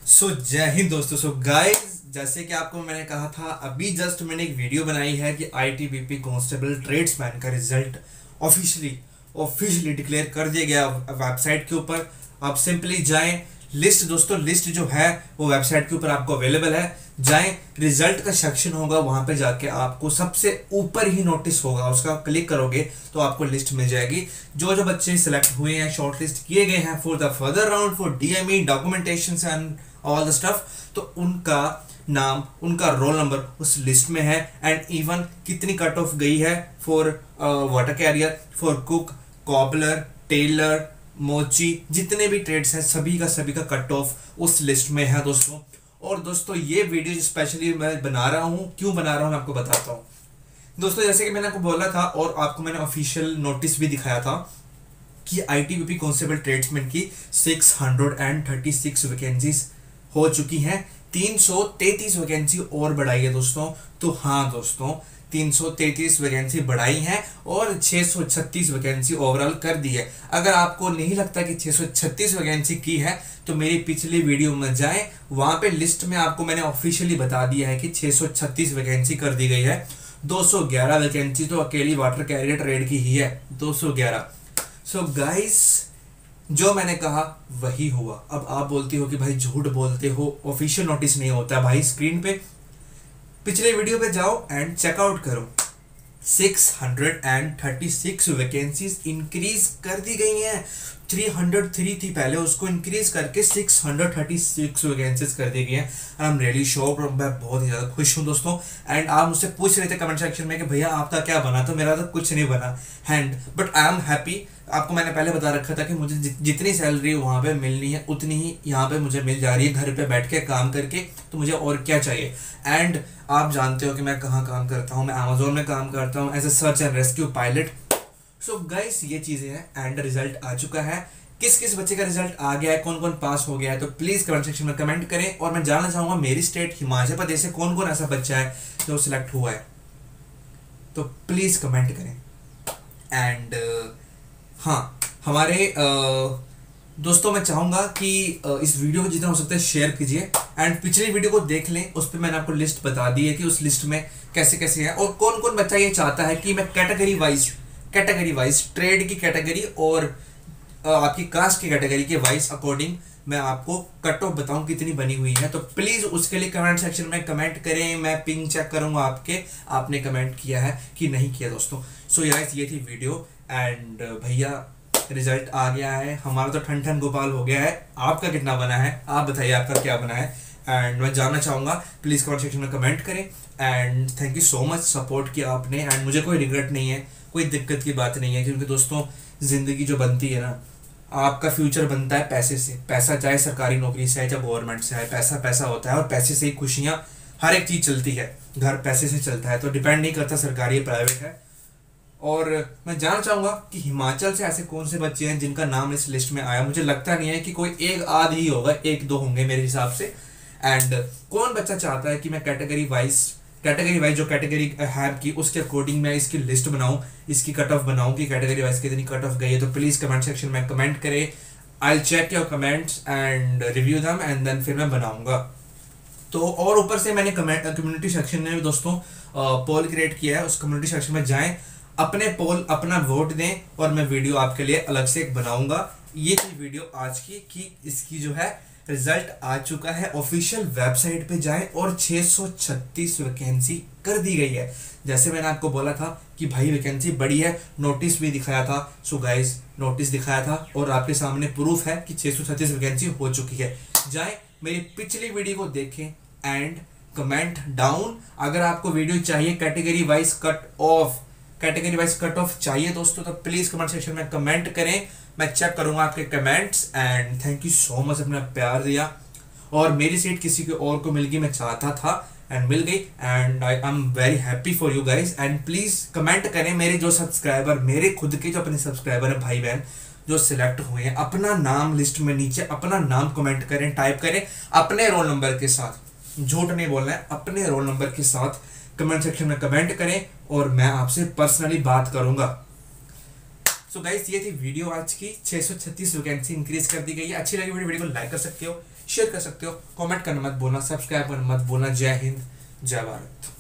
जय हिंद दोस्तों। गाइस, जैसे कि आपको मैंने कहा था, अभी जस्ट मैंने एक वीडियो बनाई है कि आईटीबीपी कांस्टेबल ट्रेड्समैन का रिजल्ट ऑफिशियली डिक्लेयर कर दिया गया वेबसाइट के ऊपर। आप सिंपली जाएं, लिस्ट दोस्तों, लिस्ट जो है वो वेबसाइट के ऊपर आपको अवेलेबल है। जाएं, रिजल्ट का सेक्शन होगा, वहां पे जाके आपको सबसे ऊपर ही नोटिस होगा, उसका क्लिक करोगे तो आपको लिस्ट मिल जाएगी। जो जो बच्चे सिलेक्ट हुए हैं, शॉर्ट लिस्ट किए गए हैं for the further round for DME documentation and all the stuff, तो उनका नाम, उनका रोल नंबर उस लिस्ट में है। एंड इवन कितनी कट ऑफ गई है for water carrier, for cook, cobbler, tailor, मोची, जितने भी ट्रेड्स हैं सभी का कट ऑफ उस लिस्ट में है दोस्तों। और दोस्तों ये वीडियो स्पेशली मैं बना रहा हूँ, क्यों बना रहा हूँ मैं आपको बताता हूँ दोस्तों। जैसे कि मैंने आपको बोला था और आपको मैंने ऑफिशियल नोटिस भी दिखाया था कि आईटीबीपी कांस्टेबल ट्रेड्समैन की 636 वैकेंसीज हो चुकी हैं। 333 वैकेंसी और बढ़ाई है दोस्तों। तो हाँ दोस्तों, 333 वैकेंसी बढ़ाई है और 636 वैकेंसी ओवरऑल कर दी है। अगर आपको नहीं लगता कि 636 वैकेंसी की है तो मेरी पिछली वीडियो में जाएं, वहां पे लिस्ट में आपको मैंने ऑफिशियली बता दिया है कि 636 वैकेंसी कर दी गई है। 211 वैकेंसी तो अकेली वाटर कैरियर ट्रेड की ही है, 211। सो गाइस, जो मैंने कहा वही हुआ। अब आप बोलती हो कि भाई झूठ बोलते हो, ऑफिशियल नोटिस नहीं होता। भाई स्क्रीन पे पिछले वीडियो पे जाओ एंड चेकआउट करो। 636 वैकेंसीज इंक्रीज कर दी गई हैं। 303 थी पहले, उसको इंक्रीज करके 636 वैकेंसीज कर दी गई हैं। आई एम रियली श्योर, मैं बहुत ही ज़्यादा खुश हूँ दोस्तों। एंड आप मुझसे पूछ रहे थे कमेंट सेक्शन में कि भैया आपका क्या बना, तो मेरा तो कुछ नहीं बना hand, but I am happy. आपको मैंने पहले बता रखा था कि मुझे जितनी सैलरी वहाँ पे मिलनी है उतनी ही यहाँ पे मुझे मिल जा रही है, घर पे बैठ के काम करके, तो मुझे और क्या चाहिए। एंड आप जानते हो कि मैं कहाँ काम करता हूँ, मैं अमेजोन में काम करता हूँ as a search and rescue pilot. So guys, ये चीज़ें हैं एंड रिजल्ट आ चुका है। किस किस बच्चे का रिजल्ट आ गया है, कौन कौन पास हो गया है, तो प्लीज कमेंट सेक्शन में कमेंट करें। और मैं जानना चाहूंगा मेरी स्टेट हिमाचल प्रदेश से कौन कौन ऐसा बच्चा है जो सिलेक्ट हुआ है, तो प्लीज कमेंट करें। एंड हाँ, हमारे दोस्तों, मैं चाहूंगा कि इस वीडियो को जितना हो सकता है शेयर कीजिए एंड पिछली वीडियो को देख लें, उस पर मैंने आपको लिस्ट बता दी है कि उस लिस्ट में कैसे कैसे है और कौन कौन बच्चा ये चाहता है कि मैं कैटेगरी वाइज ट्रेड की कैटेगरी और आपकी कास्ट की कैटेगरी के वाइज अकॉर्डिंग मैं आपको कट ऑफ बताऊं कितनी बनी हुई है। तो प्लीज उसके लिए कमेंट सेक्शन में कमेंट करें, मैं पिंग चेक करूंगा आपने कमेंट किया है कि नहीं किया दोस्तों। सो गाइस, ये थी वीडियो एंड भैया रिजल्ट आ गया है, हमारा तो ठन ठन गोपाल हो गया है। आपका कितना बना है आप बताइए, आपका क्या बना है एंड मैं जानना चाहूंगा। प्लीज कमेंट सेक्शन में कमेंट करें and thank you so much support किया आपने। एंड मुझे कोई रिग्रेट नहीं है, कोई दिक्कत की बात नहीं है, क्योंकि दोस्तों जिंदगी जो बनती है ना, आपका फ्यूचर बनता है पैसे से। पैसा चाहे सरकारी नौकरी से आए चाहे गवर्नमेंट से आए, पैसा पैसा होता है और पैसे से ही खुशियां, हर एक चीज चलती है। घर पैसे से चलता है, तो डिपेंड नहीं करता सरकारी या प्राइवेट है। और मैं जानना चाहूंगा कि हिमाचल से ऐसे कौन से बच्चे हैं जिनका नाम इस लिस्ट में आया। मुझे लगता नहीं है कि कोई एक आध ही होगा, एक दो होंगे मेरे हिसाब से। एंड कौन बच्चा चाहता है कि मैं कैटेगरी वाइज जो कैटेगरी है की उसके अकॉर्डिंग मैं इसकी लिस्ट बनाऊं, इसकी कट ऑफ बनाऊं कि कैटेगरी वाइज कितनी कट ऑफ गई है, तो प्लीज कमेंट सेक्शन में कमेंट करें। I check your comments and review them and then फिर मैं बनाऊंगा। तो और ऊपर से मैंने कम्युनिटी सेक्शन में दोस्तों पोल क्रिएट किया है, उस कम्युनिटी सेक्शन में जाएं, अपने पोल, अपना वोट दें और मैं वीडियो आपके लिए अलग से एक बनाऊंगा। ये थी वीडियो आज की कि इसकी जो है रिजल्ट आ चुका है, ऑफिशियल वेबसाइट पे जाएं और 636 वैकेंसी कर दी गई है। जैसे मैंने आपको बोला था कि भाई वैकेंसी बड़ी है, नोटिस भी दिखाया था। सो गाइस, नोटिस दिखाया था और आपके सामने प्रूफ है कि 636 वैकेंसी हो चुकी है। जाएं, मेरी पिछली वीडियो को देखें एंड कमेंट डाउन। अगर आपको वीडियो चाहिए कैटेगरी वाइज कट ऑफ चाहिए दोस्तों, तो प्लीज कमेंट सेक्शन में कमेंट करें, मैं चेक करूंगा आपके comments. And thank you so much, अपना प्यार दिया। और मेरी सीट किसी को और को मिल गई, मैं चाहता था एंड मिल गई and I am very happy for you guys. And please comment करें, मेरे जो सब्सक्राइबर, मेरे खुद के जो अपने सब्सक्राइबर हैं, भाई बहन जो सिलेक्ट हुए हैं, अपना नाम लिस्ट में नीचे अपना नाम कमेंट करें, टाइप करें अपने रोल नंबर के साथ, झूठ नहीं बोलना है, अपने रोल नंबर के साथ कमेंट सेक्शन में कमेंट करें और मैं आपसे पर्सनली बात करूंगा। सो गाइस, ये थी वीडियो आज की। 636 वैकेंसी इंक्रीज कर दी गई है। अच्छी लगी वीडियो को लाइक कर सकते हो, शेयर कर सकते हो, कमेंट करना मत बोलना, सब्सक्राइब करना मत बोलना। जय हिंद, जय भारत।